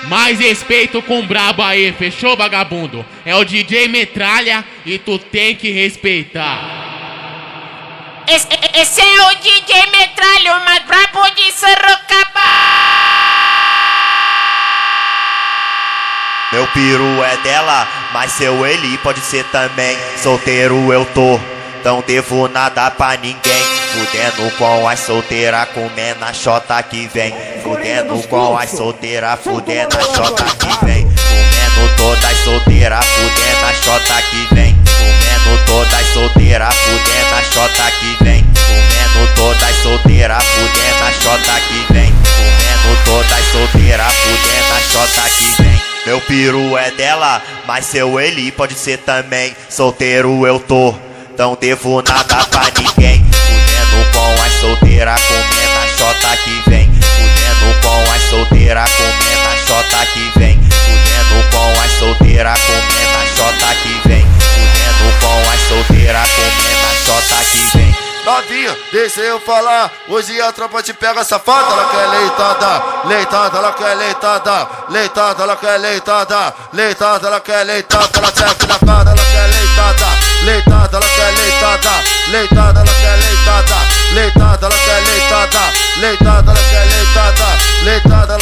Mais respeito com o brabo aí, fechou, vagabundo? É o DJ Metralha e tu tem que respeitar. Esse é o DJ Metralha, o mais brabo de Sorocaba. Meu peru é dela, mas seu ele pode ser também. Solteiro eu tô, não devo nada pra ninguém. Fudendo com as solteiras, comendo a xota que vem. Fudendo com as solteiras, fudendo a xota que vem. Comendo todas as solteiras, fudendo a xota que vem. Comendo todas as solteiras, fudendo a xota que vem. Comendo todas as solteiras, fudendo a xota que vem. Comendo todas as solteiras, fudendo a xota que vem. Meu peru é dela, mas seu ele pode ser também. Solteiro eu tô, não devo nada pra ninguém. Fudendo com as solteiras, comendo a xota que vem. Fudendo com as solteiras, comendo a xota que vem. Fudendo com as solteiras, comendo a xota que vem. Fudendo com as solteiras, comendo a xota que vem. Novinha, deixa eu falar. Hoje a tropa te pega safada. Ela quer leitada, leitada, ela quer leitada. Leitada, ela quer leitada. Leitada, ela quer leitada. Ela checa na cara, ela quer leitada. Leitada, ela quer leitada. Leitada, ela quer leitada. Leitada, ela quer leitada. Leitada, ela quer leitada. Leitada,